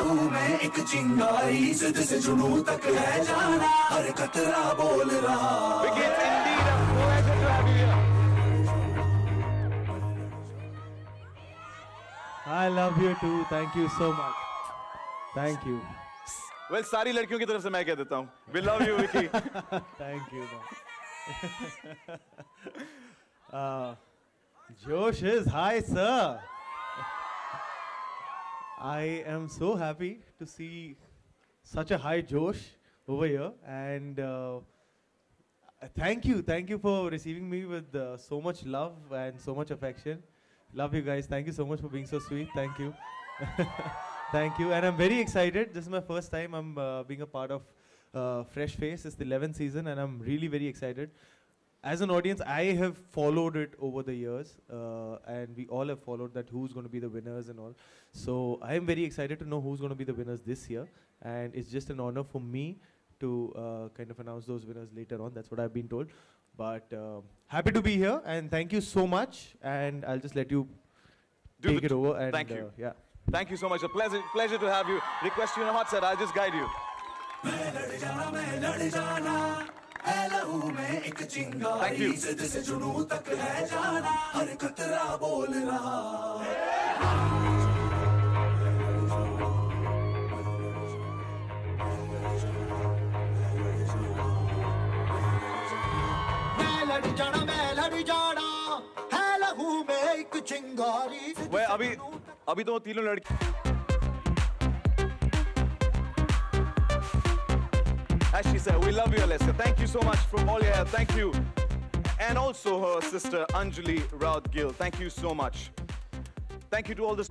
लहू में एक चिंगारी जिद से जुनून तक है जाना हर कतरा बोल रहा It's indeed a pleasure to have you here. I love you too. Thank you so much. Thank you. Well, सारी लड़कियों की तरफ से मैं कह देता हूँ. We love you, Vicky. Thank you. Josh is high, sir. I am so happy to see such a high Josh over here, and thank you for receiving me with so much love and so much affection. Love you guys. Thank you so much for being so sweet. Thank you. Thank you. And I'm very excited. This is my first time I'm being a part of Fresh Face. It's the 11th season, and I'm really very excited. As an audience, I have followed it over the years, and we all have followed that who's going to be the winners and all. So I am very excited to know who's going to be the winners this year, and it's just an honor for me to kind of announce those winners later on. That's what I've been told. But happy to be here, and thank you so much. And I'll just let you take it over. And thank you. Yeah. Thank you so much. A pleasure to have you. Request you in a hot set. I'll just guide you. Thank you. Well, अभी तो तीनों लड़की. As she said, we love you, Alessia. Thank you so much for all your help. Thank you. And also her sister, Anjali Raut Gill. Thank you so much. Thank you to all the...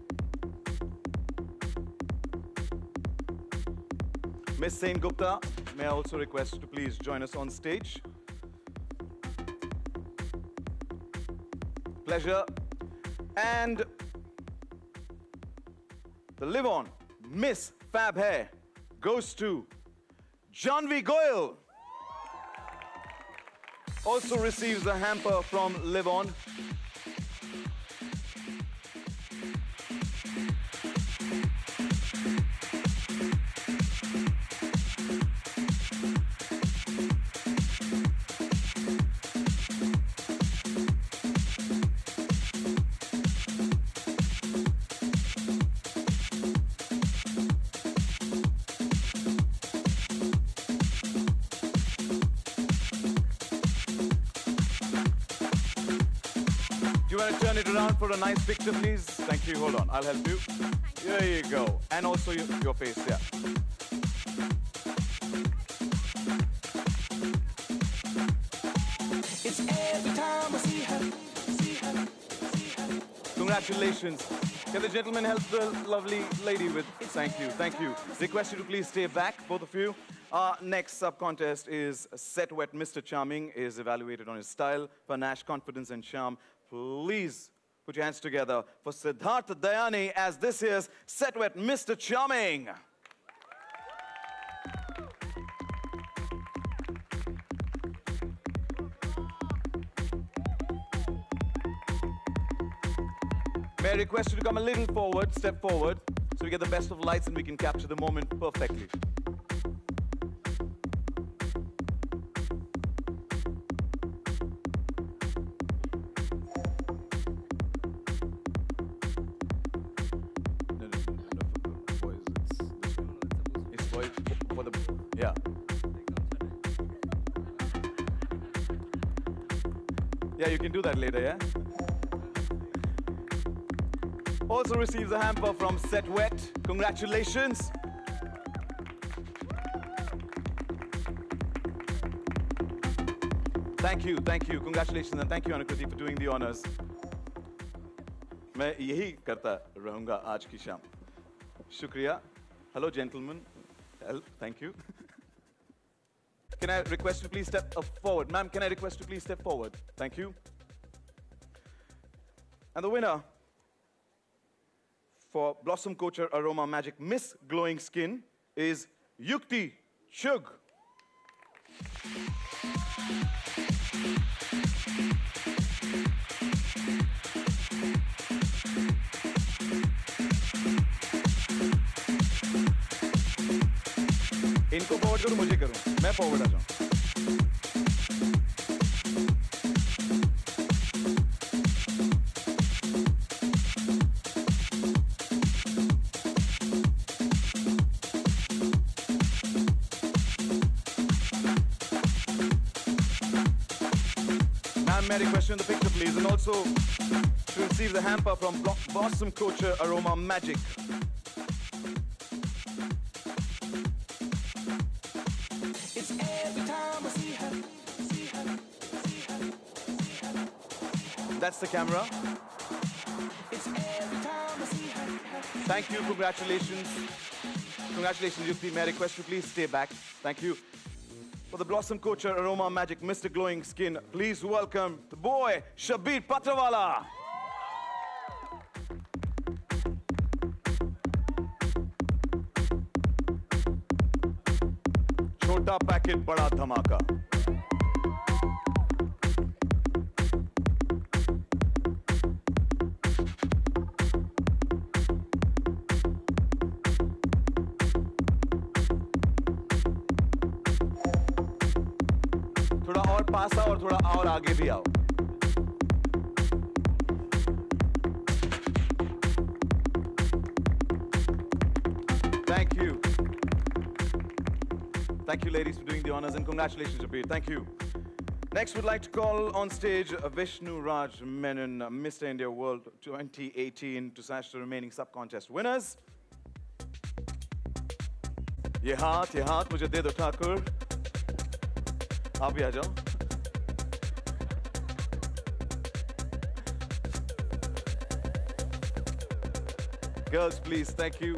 Miss Sain Gupta, may I also request to please join us on stage. Pleasure. And the Live On Miss Fab Hair goes to Janvi Goyal. Also receives a hamper from Live On. Turn it around for a nice picture, please. Thank you. Hold on. I'll help you. There you go. And also your face, yeah. It's every time I see her. Congratulations. Can the gentleman help the lovely lady with thank you. Thank you. Request you to please stay back, both of you. Next sub-contest is Set Wet Mr. Charming is evaluated on his style, panache, confidence, and charm. Please put your hands together for Siddharth Dayani as this is Set Wet Mr. Charming. May I request you to come a little forward, step forward, so we get the best of lights and we can capture the moment perfectly. Yeah, you can do that later, yeah? Also receives a hamper from Set Wet. Congratulations. Thank you. Congratulations and thank you, Anukriti, for doing the honors. मैं यही करता रहूँगा आज की शाम. Shukriya. Hello, gentlemen. Thank you. Can I request you to please step forward? Ma'am, can I request you to please step forward? Thank you. And the winner for Blossom Culture Aroma Magic Miss Glowing Skin is Yukti Chugh. Forward करूं मुझे करूं मैं forward आ जाऊं Mary, question in the picture, please. And also, to receive the hamper from Blossom Culture Aroma Magic. It's every time I see her, see her, see her, see her. That's the camera. It's every time I see her. Thank you, congratulations. Congratulations, Yukti. May I request you please stay back. Thank you. For the Blossom Culture Aroma Magic Mr. Glowing Skin, please welcome the boy, Shabir Patrawala. Chota packet, bada dhamaka. थोड़ा और पास आओ और थोड़ा और आगे भी आओ Thank you. Thank you, ladies, for doing the honors, and congratulations, Shabir. Thank you. Next, we'd like to call on stage Vishnu Raj Menon, Mr. India World 2018, to snatch the remaining sub-contest winners. ये हाथ मुझे दे दो ठाकुर आप भी आ जाओ Girls, please, thank you.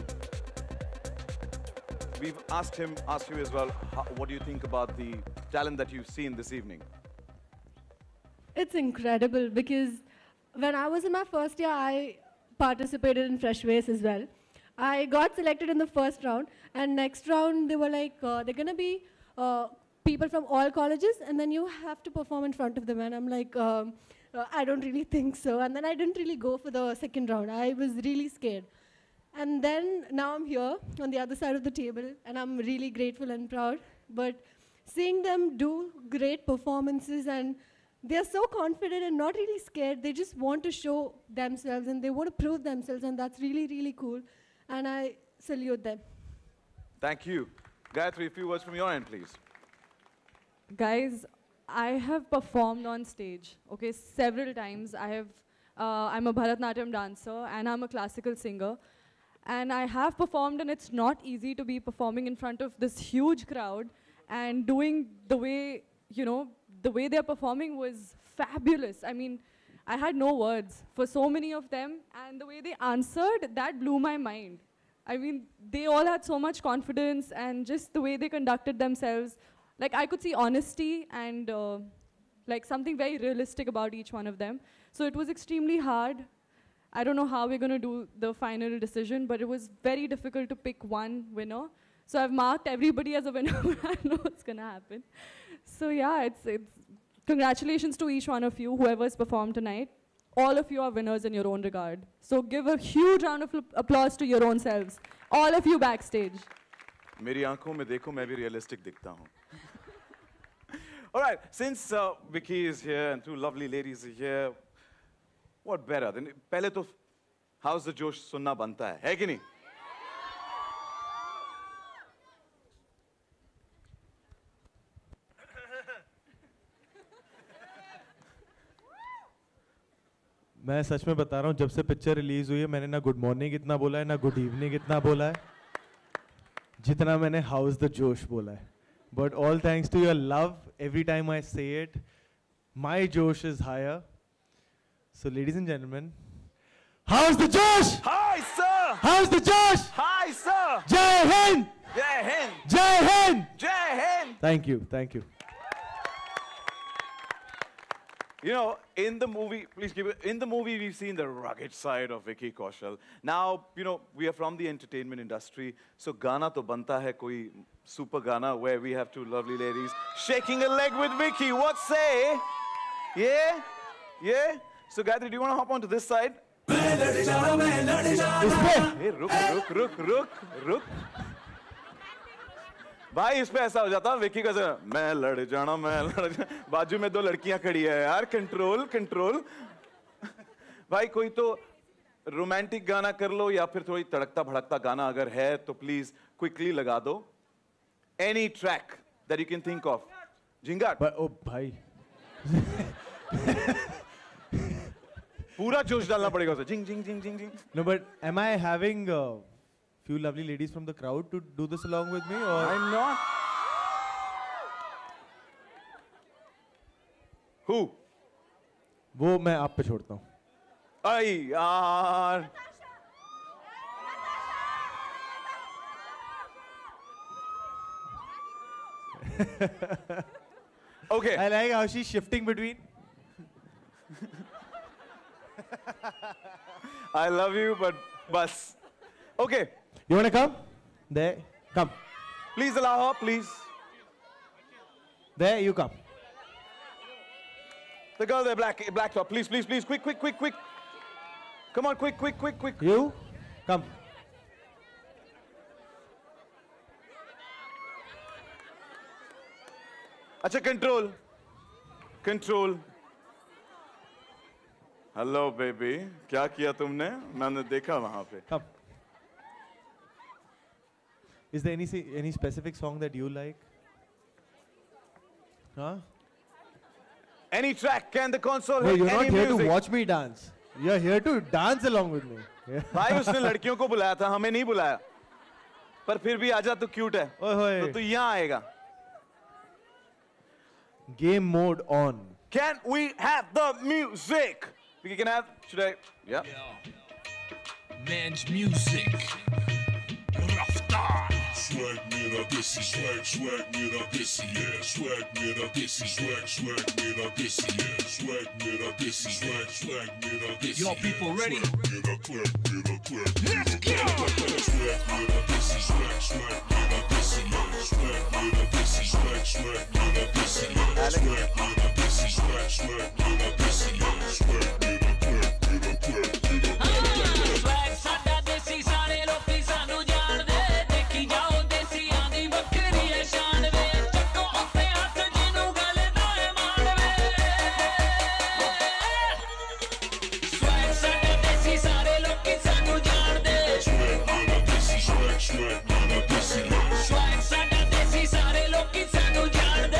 We've asked you as well, what do you think about the talent that you've seen this evening? It's incredible because when I was in my first year, I participated in Fresh Waves as well. I got selected in the first round, and next round they were like, they're gonna be people from all colleges, and then you have to perform in front of them. And I'm like, I don't really think so. And then I didn't really go for the second round. I was really scared. And then now I'm here on the other side of the table, and I'm really grateful and proud. But seeing them do great performances, and they're so confident and not really scared. They just want to show themselves, and they want to prove themselves, and that's really, really cool. And I salute them. Thank you. Gayatri, a few words from your end, please. Guys, I have performed on stage, okay, several times. I'm a Bharatnatyam dancer, and I'm a classical singer. And I have performed, and it's not easy to be performing in front of this huge crowd and doing the way, the way they're performing was fabulous. I mean, I had no words for so many of them, and the way they answered, that blew my mind. I mean, they all had so much confidence, and just the way they conducted themselves. Like, I could see honesty and like something very realistic about each one of them. So it was extremely hard. I don't know how we're going to do the final decision, but it was very difficult to pick one winner. So I've marked everybody as a winner. I know what's going to happen. So yeah, it's congratulations to each one of you, whoever's performed tonight. All of you are winners in your own regard. So give a huge round of applause to your own selves. All of you backstage. मेरी आंखों में देखो मैं भी realistic दिखता हूँ. All right, since Vicky is here and two lovely ladies are here, what better than पहले तो How's the Josh सुनना बनता है कि नहीं? मैं सच में बता रहा हूँ जब से पिक्चर रिलीज हुई है मैंने ना गुड मॉर्निंग इतना बोला है ना गुड इवनिंग इतना बोला है जितना मैंने हाउस द जोश बोला है but all thanks to your love every time I say it my जोश is higher so ladies and gentleman how's the जोश Hi sir! हाउस द जोश Hi sir! जय हिंद Jai Hind! जय Hind Jai Hind! Thank you You know, in the movie, please give it, in the movie we've seen the rugged side of Vicky Kaushal. Now, you know, we are from the entertainment industry, so Gana to banta hai koi super Gana where we have two lovely ladies shaking a leg with Vicky. What say? Yeah? Yeah? So Gayatri, do you want to hop onto this side? Hey, ruk. भाई इस पे ऐसा हो जाता विकी का मैं लड़ जाना बाजू में दो लड़कियां खड़ी है यार, कंट्रोल कंट्रोल। भाई कोई तो रोमांटिक गाना कर लो या फिर थोड़ी तड़कता भड़कता गाना अगर है तो प्लीज क्विकली लगा दो। Any track that you can think of. Zingaat. ओ भाई पूरा जोश डालना पड़ेगा उसे। जिंग जिंग जिंग जिंग जिंग। No, but am I having few lovely ladies from the crowd to do this along with me, or I'm not. Who? वो मैं आप पे छोड़ता हूँ। आई यार। Okay. I like how she's shifting between. I love you, but bus. Okay. You wanna come? There, come. Please allow her, please. There, you come. The girl there, black top. Please, please, please. Quick, quick, quick, quick. Come on, quick, quick, quick, quick. You, come. अच्छा, control. Control. Hello, baby. क्या किया तुमने? मैंने देखा वहाँ पे. Come. Is there any specific song that you like? Huh? Any track? Can the console No, hit you're not any here music? to watch me dance. You're here to dance along with me. Yeah. भाई उसने लड़कियों को बुलाया था, हमें नहीं बुलाया. पर फिर भी आजा, तू क्यूट है. ओए होए. तो तू यहाँ आएगा. Game mode on. Can we have the music? We can have. Should I? Yeah. Man's music. Raftar. Swag mera desi, swag mera desi, yeah. Swag mera desi, swag mera desi, yeah. Swag mera desi, swag mera desi. Y'all people ready? Let's go. Swag mera desi, swag mera desi, yeah. Swag mera desi, swag mera desi, yeah. Swag mera desi, swag mera desi, yeah. Swag mera Swag ਸਾਡਾ ਦੇਸੀ ਸਾਰੇ ਲੋਕੀ ਸਾਨੂੰ ਜਾਣਦੇ ਦੇਖੀ ਜਾਓ ਦੇਸੀਆਂ ਦੀ ਵੱਖਰੀ ਹੈ ਸ਼ਾਨ ਵੇ ਚੱਕੋ ਉੱਤੇ ਹੱਥ ਜਿਹਨੂੰ ਗੱਲ ਨਾ ਮਾਣਵੇ Swag ਸਾਡਾ ਦੇਸੀ ਸਾਰੇ ਲੋਕੀ ਸਾਨੂੰ ਜਾਣਦੇ Swag ਸਾਡਾ ਦੇਸੀ ਸਾਰੇ ਲੋਕੀ ਸਾਨੂੰ ਜਾਣਦੇ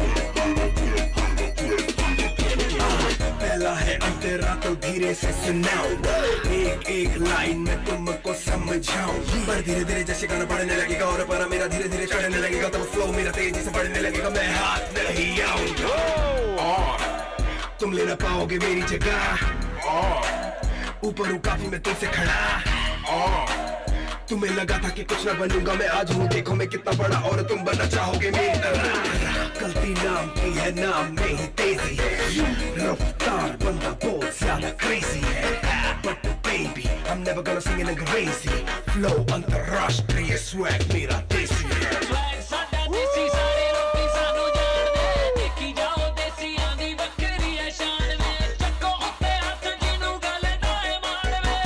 पहला है अंतरा तो धीरे से सुनाओ एक एक लाइन में तुमको समझाऊं पर धीरे धीरे जैसे गाना बढ़ने लगेगा और पर मेरा धीरे धीरे चढ़ने लगेगा तब फ्लो मेरा तेजी से बढ़ने लगेगा मैं हाथ नहीं आऊंगा और तुम ले ना पाओगे मेरी जगह और ऊपर हूँ काफी मैं तुमसे खड़ा और तुम्हें लगा था कि कुछ ना बनूंगा मैं आज हूँ देखो मैं कितना बड़ा और तुम बनना चाहोगे मेरी तरह गलती नाम की है नाम में ही तेजी रफ्तार बंदा बहुत ज्यादा crazy है but baby I'm never gonna sing in अंग्रेजी flow अंतरराष्ट्रीय swag मेरा देसी है Swag ਸਾਡਾ ਦੇਸੀ ਸਾਰੇ ਲੋਕੀ ਸਾਨੂੰ ਜਾਣਦੇ ਦੇਖੀ ਜਾਓ ਦੇਸੀਆਂ ਦੀ ਵੱਖਰੀ ਹੈ ਸ਼ਾਨ ਵੇ ਚੱਕੋ ਉੱਤੇ ਹੱਥ ਜਿਹਨੂੰ ਗੱਲ ਨਾ ਮਾਣਵੇ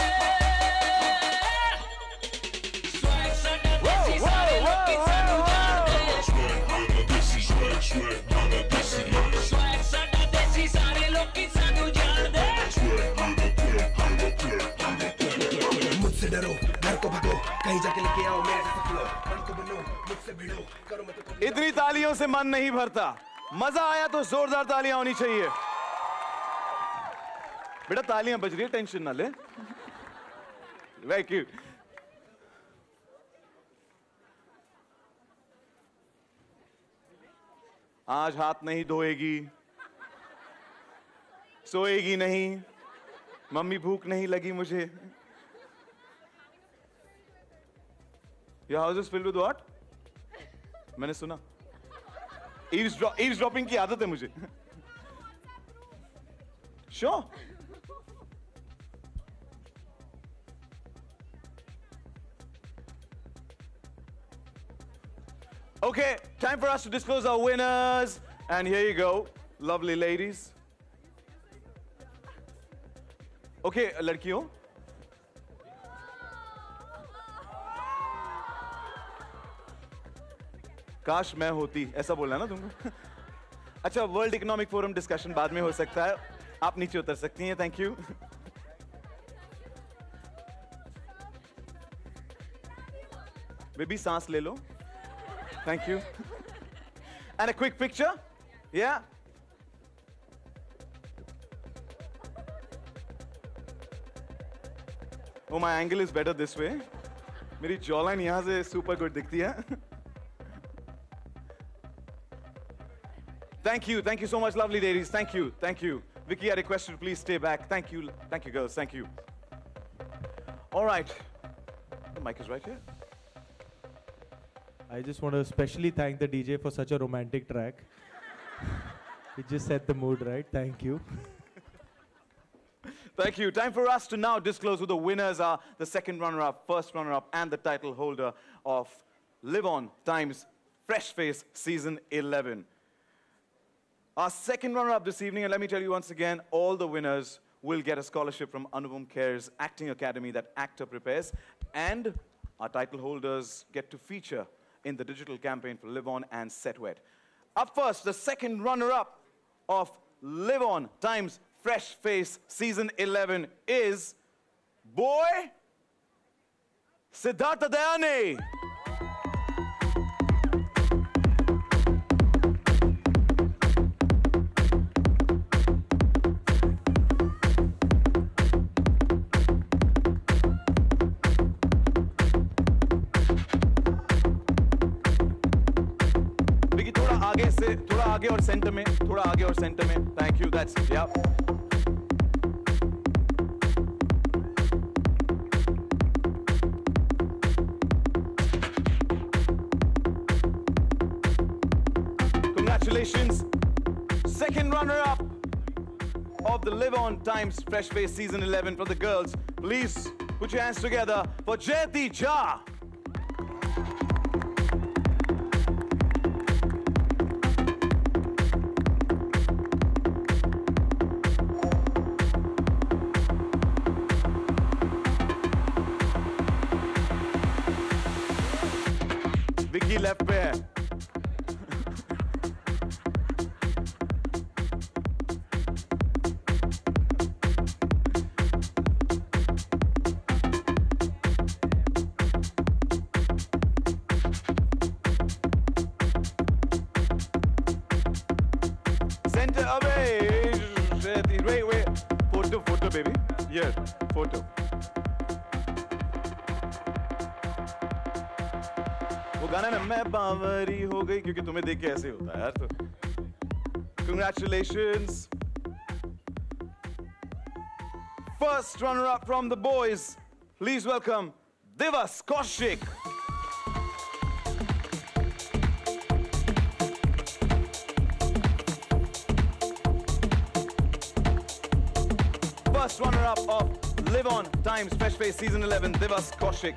Swag ਸਾਡਾ ਦੇਸੀ ਸਾਰੇ ਲੋਕੀ ਸਾਨੂੰ ਜਾਣਦੇ Swag ਸਾਡਾ ਦੇਸੀ ਸਾਰੇ ਲੋਕੀ ਸਾਨੂੰ ਜਾਣਦੇ मुझसे डरो घर को भगो कहीं जाके लेके आओ मेरे जैसा flow मन को बनो मुझसे भिड़ो करो मत इतनी तालियों से मन नहीं भरता. मजा आया तो जोरदार तालियां होनी चाहिए. बेटा तालियां बज रही है, टेंशन ना ले. Very cute. आज हाथ नहीं धोएगी, सोएगी नहीं, मम्मी भूख नहीं लगी मुझे. Your house is filled with what? मैंने सुना. Eavesdropping की आदत है मुझे. Sure. Okay, time for us to disclose our winners. And here you go, lovely ladies. Okay, लड़कियों. काश मैं होती, ऐसा बोलना ना तुमको. अच्छा, वर्ल्ड इकोनॉमिक फोरम डिस्कशन बाद में हो सकता है. आप नीचे उतर सकती हैं. Thank you. बेबी सांस ले लो. Thank you. And a quick picture. Yeah. Oh, my angle is better this way. मेरी jawline यहाँ से super good दिखती है. Thank you so much, lovely ladies. Thank you. Vicky, I request you to please stay back. Thank you, girls. Thank you. All right. The mic is right here. I just want to especially thank the DJ for such a romantic track. It just set the mood right. Thank you. Thank you. Time for us to now disclose who the winners are, the second runner-up, first runner-up, and the title holder of Live On Times Fresh Face Season 11. Our second runner-up this evening, and let me tell you once again, all the winners will get a scholarship from Anupam Kher's Acting Academy that actor prepares, and our title holders get to feature in the digital campaign for Live On and Set Wet. Up first, the second runner-up of Live On Times Fresh Face Season 11 is Boy Siddhartha Dayani. थोड़ा आगे और centre में, थोड़ा आगे और centre में. Thank you. That's yeah. Congratulations, second runner-up of the Live On Times Fresh Face Season 11 for the girls. Please put your hands together for Jayati Jha. Vicky left पे है. Center away. Wait. Photo, baby. Here, photo. वो गाना ना मैं बावरी हो गई क्योंकि तुम्हें देख के ऐसे होता है यार. तो congratulations. First runner-up from the boys. Please welcome Divas Kaushik. First runner-up of Live On Times Fresh Face Season 11, Divas Kaushik.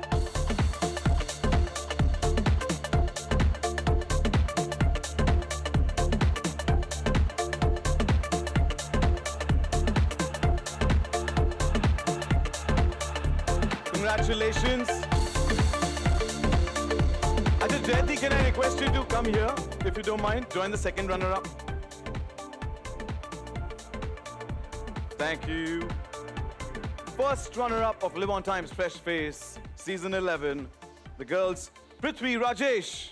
Congratulations. Ajay Jayati, can I request you to come here, if you don't mind? Join the second runner-up. Thank you. First runner-up of Live On Times Fresh Face, Season 11, the girls, Prithvi Rajesh.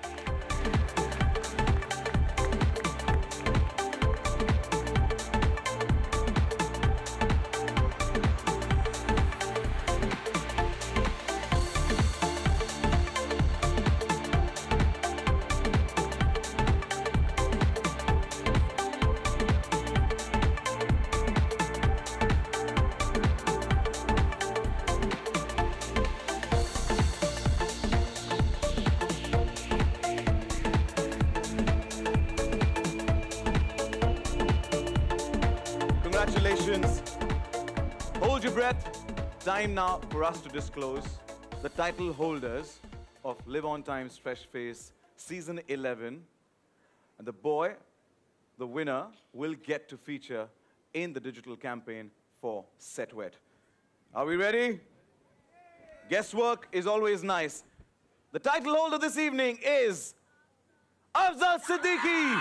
Congratulations. Hold your breath. Time now for us to disclose the title holders of Live On Times Fresh Face Season 11. And the boy, the winner, will get to feature in the digital campaign for Set Wet. Are we ready? Guesswork is always nice. The title holder this evening is Afzal Siddiqui.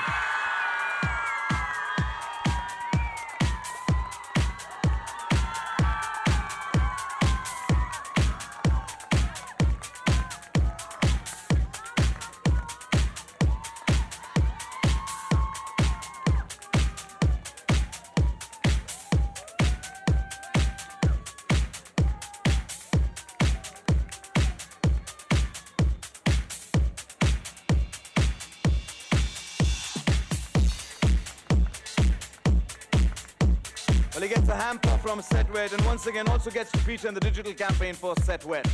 Well, he gets a hamper from Set Wet and once again also gets to feature in the digital campaign for Set Wet.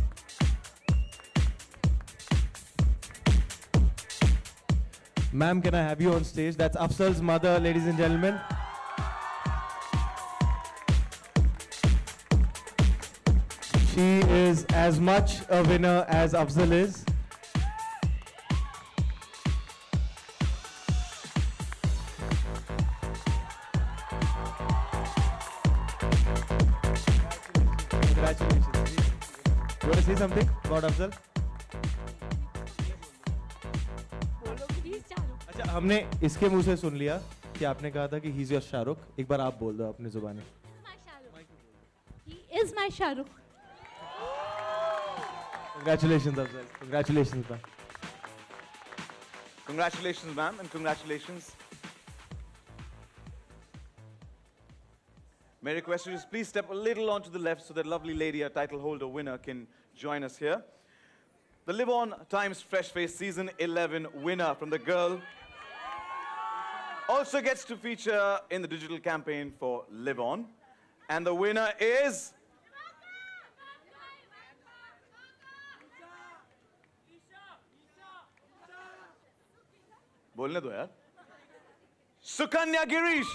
Ma'am, can I have you on stage? That's Afzal's mother, ladies and gentlemen. She is as much a winner as Afzal is. Congratulations. You want to say something about Afzal? अच्छा, हमने इसके मुंह से सुन लिया कि आपने कहा था कि he's your शाहरुख. एक बार आप बोल दो अपनी जुबानी. He is my Shahrukh. Congratulations, Afzal. Congratulations, ma'am. Congratulations, ma'am, and congratulations. May I request you to please step a little onto the left so that lovely lady, our title holder winner, can join us here. The Live On Times Fresh Face Season 11 winner from the girl also gets to feature in the digital campaign for Live On. And the winner is... बोलने दो यार. Sukanya Girish.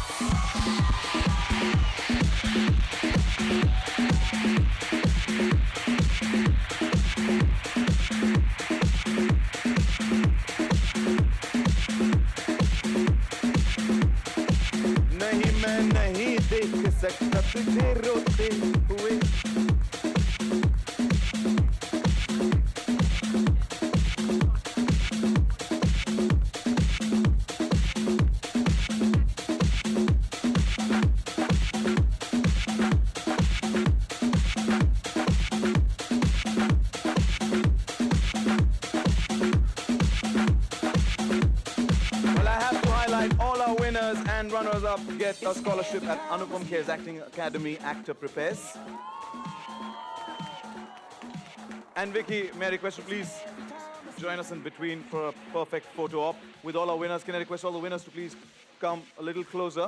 नहीं मैं नहीं देख सकता तुझे रोते हुए. And runners-up get a scholarship at Anupam Kher's Acting Academy Actor Prepares. And Vicky, may I request you please join us in between for a perfect photo op with all our winners. Can I request all the winners to please come a little closer?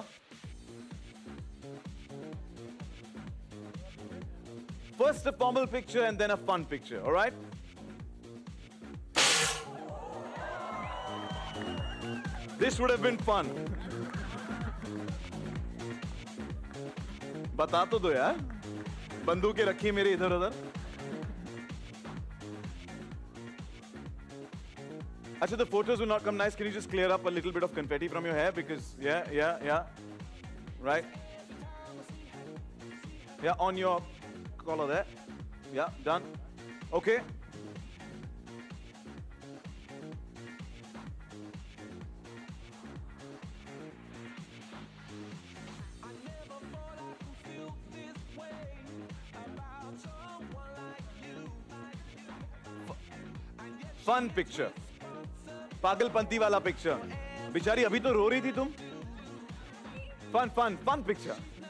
First a formal picture and then a fun picture, all right? This would have been fun. बता तो दो यार. बंदूकें रखी मेरे इधर उधर. अच्छा, the photos will not come nice. Can you just clear up a little bit of confetti from your hair? Because, yeah. Right? Yeah, on your collar there. Yeah, done. Okay. Fun picture. पागलपंती वाला picture. बेचारी अभी तो रो रही थी तुम. Fun picture.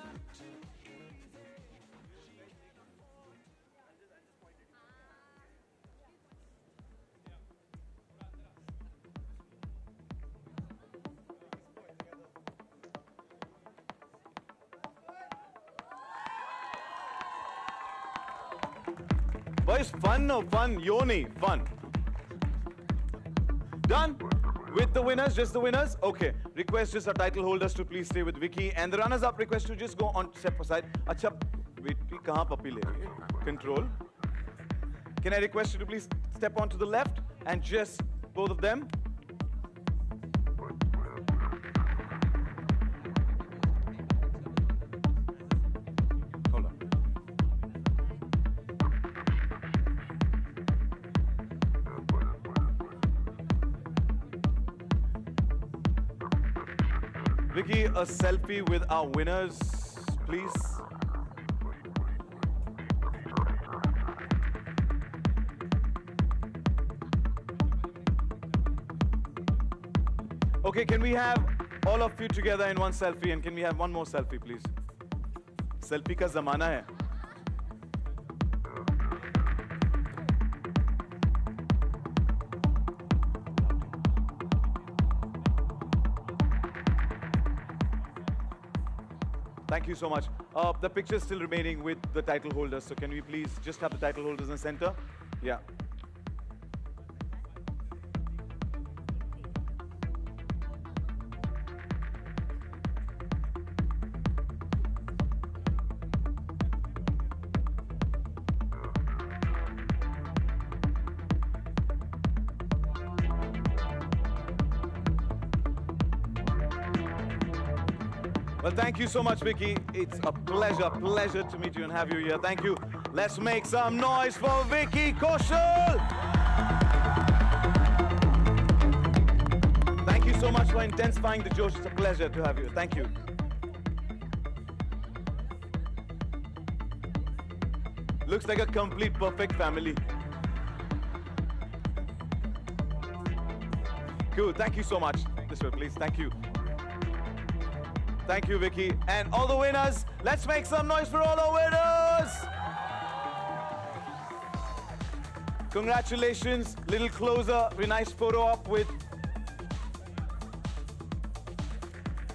Boys, fun or fun? Yoni, fun. Done? With the winners, just the winners? Okay. Request just our title holders to please stay with Vicky. And the runners-up request to just go on, step aside. Acha, wait, kahan puppy le rahi hai? Control. Can I request you to please step on to the left and just both of them? Hold on. Vicky, a selfie with our winners, please. Okay, can we have all of you together in one selfie, and can we have one more selfie, please? Selfie ka zamana hai. Thank you so much. The picture is still remaining with the title holders, so can we please just have the title holders in the center? Yeah. Well, thank you so much, Vicky. It's a pleasure to meet you and have you here. Thank you. Let's make some noise for Vicky Kaushal. Thank you so much for intensifying the Josh. It's a pleasure to have you. Thank you. Looks like a complete perfect family. Cool. Thank you so much. This way, please. Thank you. Thank you, Vicky. And all the winners, let's make some noise for all our winners! Congratulations. Little closer. Very nice photo op with